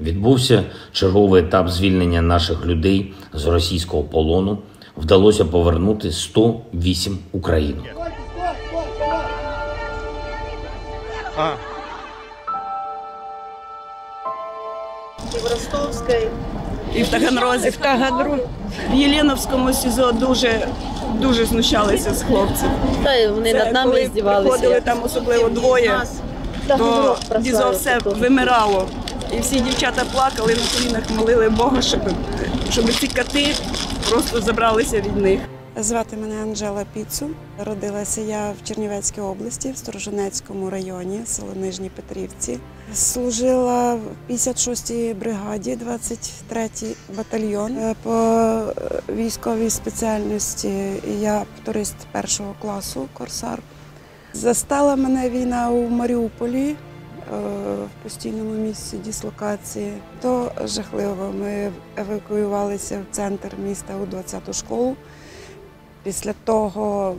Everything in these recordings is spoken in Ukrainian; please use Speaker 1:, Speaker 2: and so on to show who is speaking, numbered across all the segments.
Speaker 1: Відбувся черговий етап звільнення наших людей з російського полону. Вдалося повернути 108 українок.
Speaker 2: І в Ростовській,
Speaker 3: І в Таганрозі, в Єленівському СІЗО дуже знущалися з хлопців.
Speaker 2: та й вони над нами
Speaker 3: Коли
Speaker 2: здівалися.
Speaker 3: приходили там особливо двоє, то ДІЗО все вимирало. І всі дівчата плакали, на колінах молили Бога, щоб ці коти просто забралися від них.
Speaker 4: Звати мене Анжела Піцу. Родилася я в Чернівецькій області, в Сторожинецькому районі, село Нижні Петрівці. Служила в 56-й бригаді, 23-й батальйон. По військовій спеціальності я турист першого класу, корсар. Застала мене війна у Маріуполі, в постійному місці дислокації. То жахливо. Ми евакуювалися в центр міста у 20-ту школу. Після того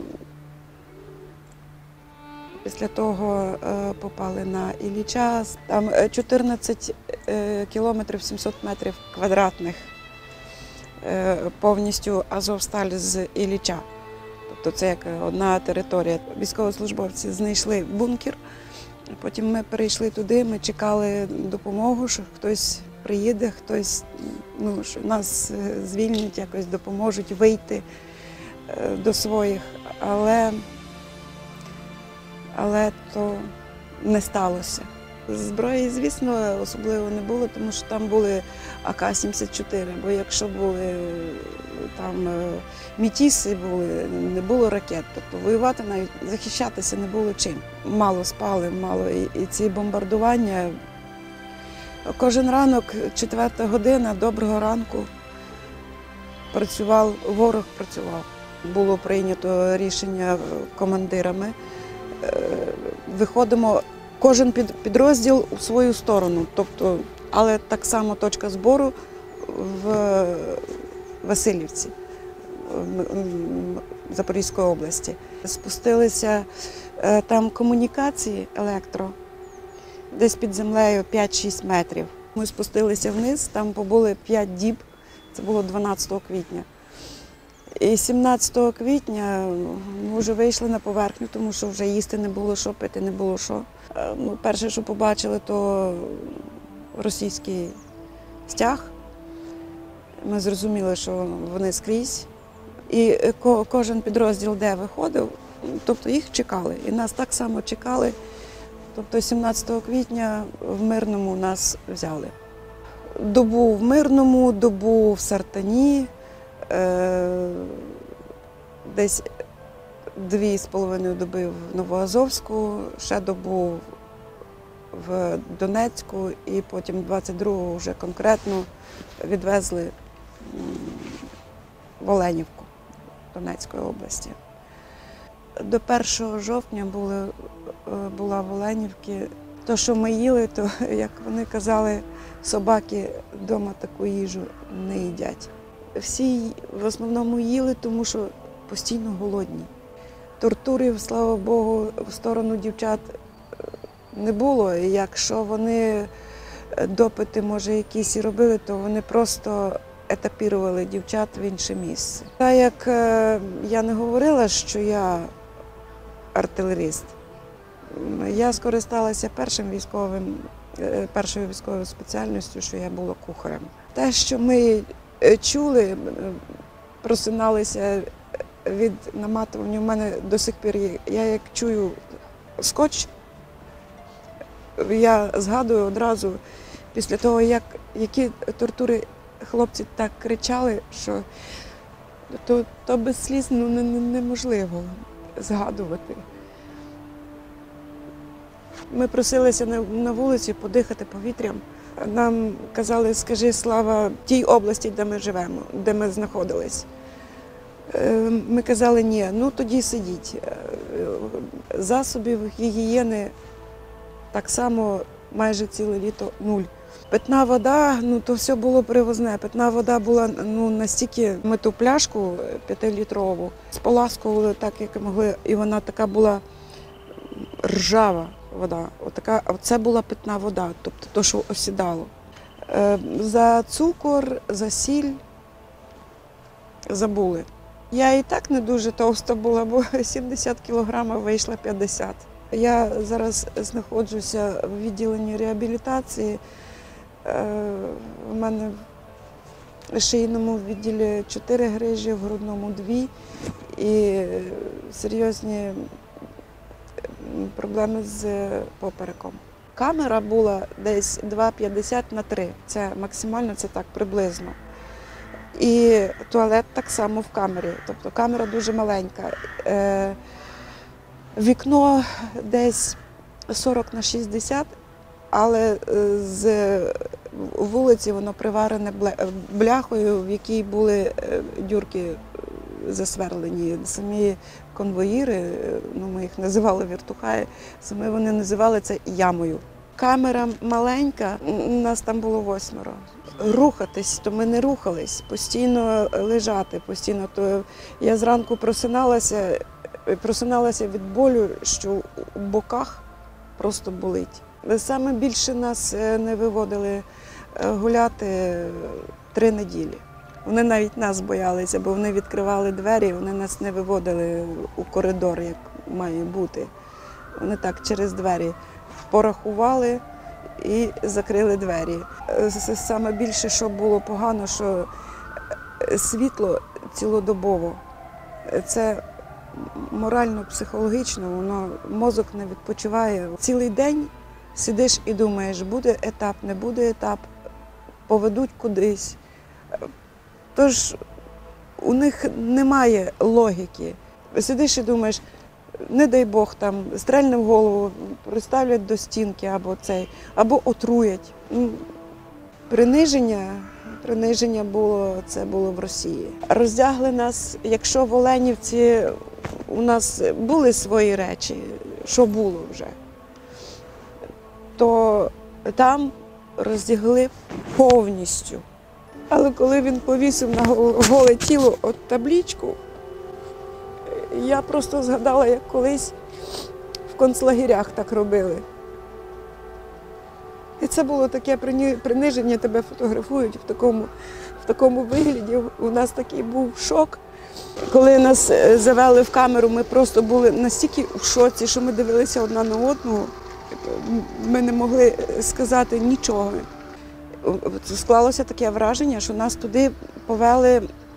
Speaker 4: попали на Ілліча. Там 14 кілометрів 700 метрів квадратних, повністю Азовсталь з Ілліча. Тобто це як одна територія. Військовослужбовці знайшли бункер, потім ми перейшли туди, ми чекали допомогу, що хтось приїде, хтось що нас звільнять, якось допоможуть вийти до своїх, але то не сталося. Зброї, звісно, особливо не було, тому що там були АК-74, бо якщо були там мітіси, не було ракет, тобто воювати навіть, захищатися не було чим. Мало спали, мало і ці бомбардування. Кожен ранок, 4 година, доброго ранку, ворог працював. Було прийнято рішення командирами. Виходимо, кожен підрозділ у свою сторону, але так само точка збору в Василівці, Запорізької області. Спустилися там комунікації електро, десь під землею 5-6 метрів. Ми спустилися вниз, там побули 5 діб, це було 12 квітня. І 17 квітня ми вже вийшли на поверхню, тому що вже їсти не було що, пити не було що. Перше, що побачили, то російський стяг. Ми зрозуміли, що вони скрізь. І кожен підрозділ, де виходив, тобто їх чекали. І нас так само чекали. Тобто 17 квітня в Мирному нас взяли. Добу в Мирному, добу в Сартані. Десь 2,5 доби в Новоазовську, ще добу в Донецьку і потім 22-го вже конкретно відвезли в Оленівку Донецької області. До 1 жовтня була в Оленівці. То, що ми їли, то, як вони казали, собаки вдома таку їжу не їдять. Всі в основному їли, тому що постійно голодні. Тортурів, слава Богу, в сторону дівчат не було. І якщо вони допити, може, якісь і робили, то вони просто етапірували дівчат в інше місце. Так як я не говорила, що я артилеріст, я скористалася першою військовою спеціальністю, що я була кухарем. Те, що ми чули, просиналися від наматування. У мене до сих пір є. Я як чую скотч, я згадую одразу після того, які тортури хлопці так кричали, що то без сліз неможливо згадувати. Ми просилися на вулиці подихати повітрям. Нам казали, скажи слава тій області, де ми живемо, де ми знаходились. Ми казали, ні, тоді сидіть. Засобів гігієни так само майже ціле літо нуль. Питна вода, то все було привозне. Питна вода була настільки, ми ту пляшку 5-літрову споласкували так, як могли, і вона така була ржава вода. Оце була питна вода, тобто то, що осідало. За цукор, за сіль забули. Я і так не дуже товста була, бо 70 кілограмів вийшла 50. Я зараз знаходжуся в відділенні реабілітації. У мене в шийному відділі 4 грижі, в грудному 2 і серйозні проблеми з попереком. Камера була десь 2,50 на 3. Це максимально, це так приблизно. І туалет так само в камері. Тобто камера дуже маленька. Вікно десь 40 на 60, але з вулиці воно приварене бляхою, в якій були дюрки засверлені. Самі конвоїри, ну, ми їх називали віртухаї, самі вони називали це ямою. Камера маленька, нас там було 8. Рухатись, то ми не рухались, постійно лежати, постійно. То я зранку просиналася від болю, що у боках просто болить. Саме більше нас не виводили гуляти 3 неділі. Вони навіть нас боялися, бо вони відкривали двері, вони нас не виводили у коридор, як має бути. Вони так через двері порахували і закрили двері. Саме більше, що було погано, що світло цілодобово. Це морально-психологічно, воно мозок не відпочиває. Цілий день сидиш і думаєш, буде етап, не буде етап, поведуть кудись. Тож у них немає логіки. Сидиш і думаєш, не дай Бог, там стрельне в голову, приставлять до стінки або отруять. Приниження було, це було в Росії. Роздягли нас, якщо в Оленівці у нас були свої речі, що було вже, то там роздягли повністю. Але коли він повісив на голе тіло от табличку, я просто згадала, як колись в концлагерях так робили. І це було таке приниження, тебе фотографують в такому вигляді. У нас такий був шок. Коли нас завели в камеру, ми просто були настільки в шоці, що ми дивилися одна на одну. Ми не могли сказати нічого. Склалося таке враження, що нас туди повели,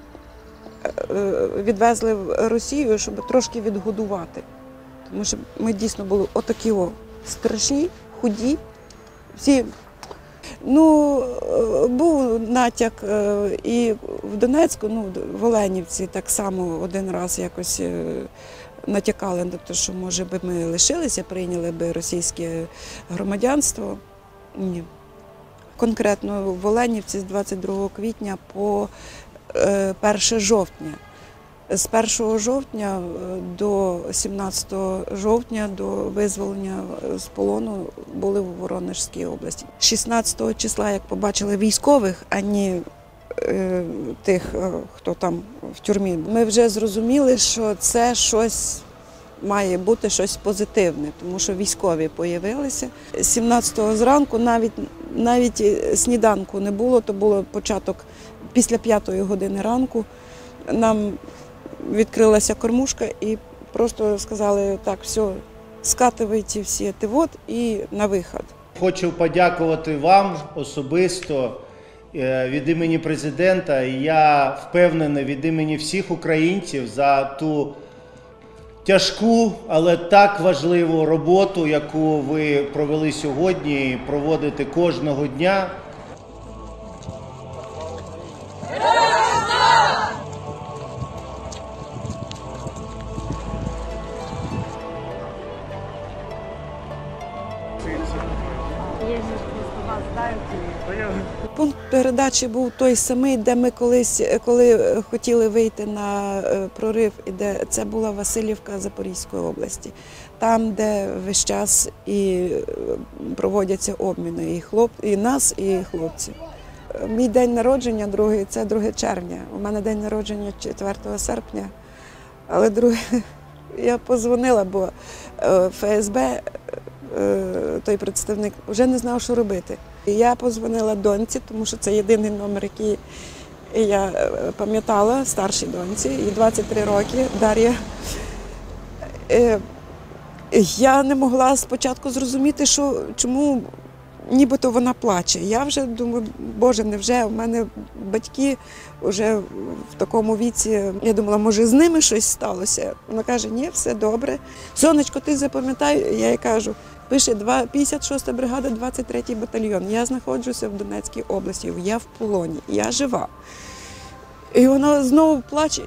Speaker 4: відвезли в Росію, щоб трошки відгодувати. Тому що ми дійсно були отакі страшні, худі. Всі. Ну, був натяк і в Донецьку, в Оленівці так само один раз якось натякали на те, що, може би, ми лишилися, прийняли би російське громадянство. Ні. Конкретно в Оленівці з 22 квітня по 1 жовтня. З 1 жовтня до 17 жовтня, до визволення з полону, були в Воронежській області. 16 числа, як побачили військових, а не тих, хто там в тюрмі, ми вже зрозуміли, що це щось має бути, щось позитивне, тому що військові з'явилися. 17-го зранку навіть сніданку не було, то було початок після 5-ї години ранку. Нам відкрилася кормушка і просто сказали, так, все, скатуйте всі тивот і на вихід.
Speaker 5: Хочу подякувати вам особисто від імені президента, і я впевнений від імені всіх українців за ту тяжку, але так важливу роботу, яку ви провели сьогодні і проводите кожного дня.
Speaker 4: Пункт передачі був той самий, де ми колись, коли хотіли вийти на прорив, де це була Василівка Запорізької області. Там, де весь час і проводяться обміни і нас, і хлопців. Мій день народження другий – це 2 червня. У мене день народження 4 серпня. Але я подзвонила, бо ФСБ той представник, вже не знав, що робити. І я подзвонила доньці, тому що це єдиний номер, який я пам'ятала, старшій доньці, їй 23 роки, Дар'я. Я не могла спочатку зрозуміти, чому нібито вона плаче. Я вже думаю, Боже, невже в мене батьки вже в такому віці. Я думала, може з ними щось сталося. Вона каже, ні, все добре. Сонечко, ти запам'ятай, я їй кажу, пише 56-та бригада, 23-й батальйон. Я знаходжуся в Донецькій області, я в полоні, я жива. І вона знову плаче.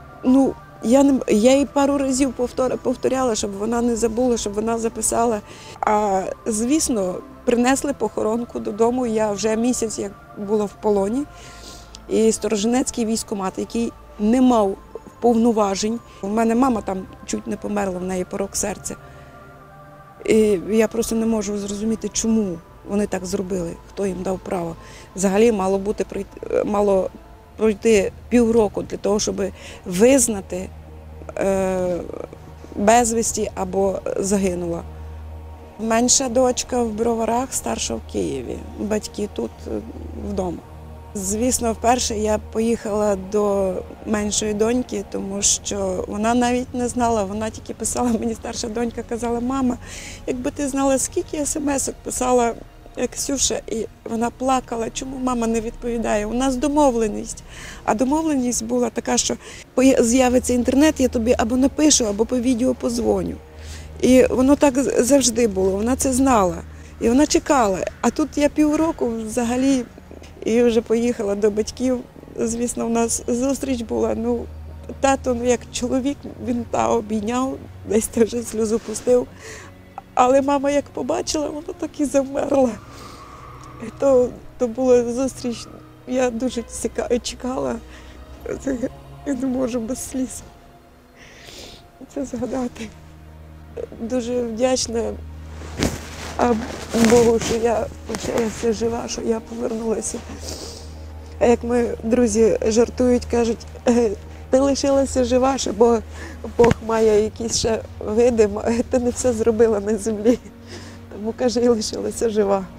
Speaker 4: Я їй пару разів повторяла, щоб вона не забула, щоб вона записала. А, звісно, принесли похоронку додому. Я вже місяць як була в полоні. І Сторожинецький військкомат, який не мав повноважень. У мене мама там чуть не померла, в неї порок серця. І я просто не можу зрозуміти, чому вони так зробили, хто їм дав право. Взагалі мало пройти півроку для того, щоб визнати безвісті або загинула. Менша дочка в Броварах, старша в Києві. Батьки тут вдома. Звісно, вперше я поїхала до меншої доньки, тому що вона навіть не знала, вона тільки писала, мені старша донька казала, мама, якби ти знала, скільки смс-ок писала Ксюша, і вона плакала, чому мама не відповідає. У нас домовленість. А домовленість була така, що з'явиться інтернет, я тобі або напишу, або по відео позвоню. І воно так завжди було, вона це знала. І вона чекала. А тут я півроку взагалі і вже поїхала до батьків. Звісно, у нас зустріч була. Тато, як чоловік, він обійняв, десь вже сльозу пустив. Але мама як побачила, вона так і замерла. І то була зустріч, я дуже чекала. Я не можу без сліз це згадати. Дуже вдячна Богу, що я все жива, що я повернулася. А як ми, друзі, жартують, кажуть, ти лишилася жива, що Бог має якісь ще види, ти не все зробила на землі. Тому, каже, і лишилася жива.